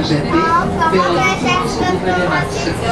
Řepy byla uvedena v srpnu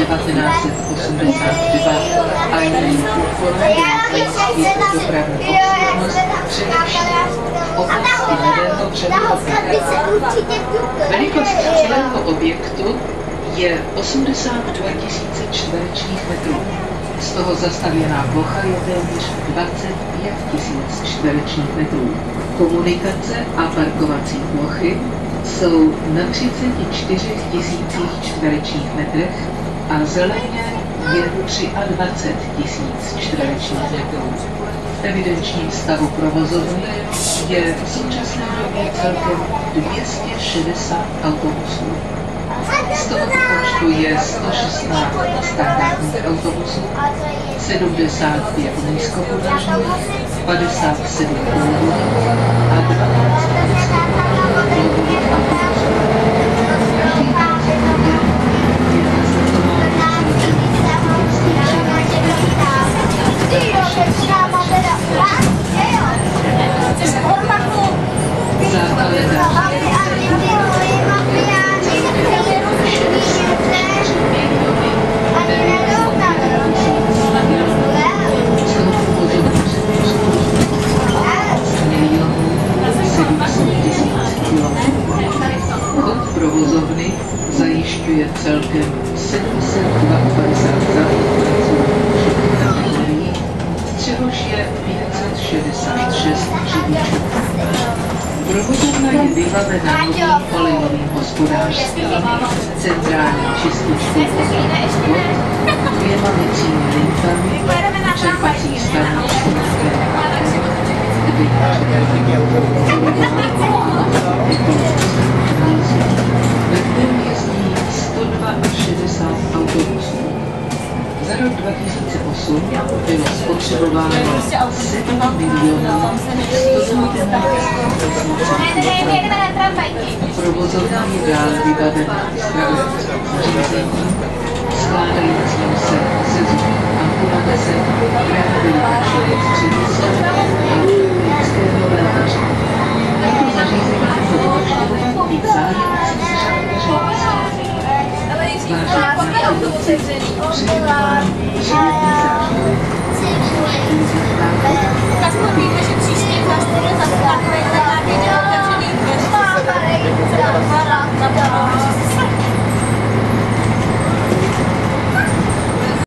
1982 a její úkolem bylo zajistit dopravní obslužnost především v oblasti Nového Břehova. Velikost celého objektu je 82 000 čtverečních metrů. Z toho zastavěná plocha je téměř 25 000 čtverečních metrů. Komunikace a parkovací plochy jsou na 34 000 čtverečních metrech a zeleně je 23 000 čtverečních metrů. V evidenčním stavu provozovny je v současné době celkem 260 autobusů. Z tohoto počtu je 116 standardních autobusů, 75 nízkopodlažních, 57 původních a 12 nízkopodlažních autobusů. Chod provozovny zajišťuje celkem 752 zaměstnanců, z čehož je 566 řidičů. Provozovna je vybavena novým olejovým hospodářstvím, centrální čističkou odpadních vod, 2 mycími linkami, čerpací stanicí, ve kterém jezdí 162 autobusů. Za rok 2008 bylo spotřebováno 7 119 Provozovna je dál vybavena zdravotním zařízením, skládajícím se ze zubních ambulance, rehabilitačních